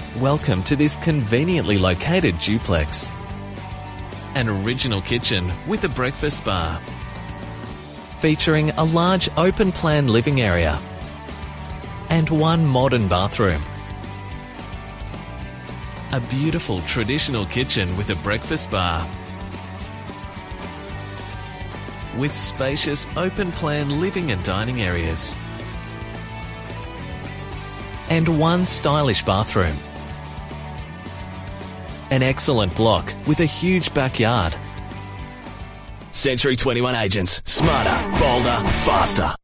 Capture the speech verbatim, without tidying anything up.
Welcome to this conveniently located duplex. An original kitchen with a breakfast bar, featuring a large open-plan living area and one modern bathroom. A beautiful traditional kitchen with a breakfast bar, with spacious open-plan living and dining areas, and one stylish bathroom. An excellent block with a huge backyard. Century twenty-one Agents. Smarter, bolder, faster.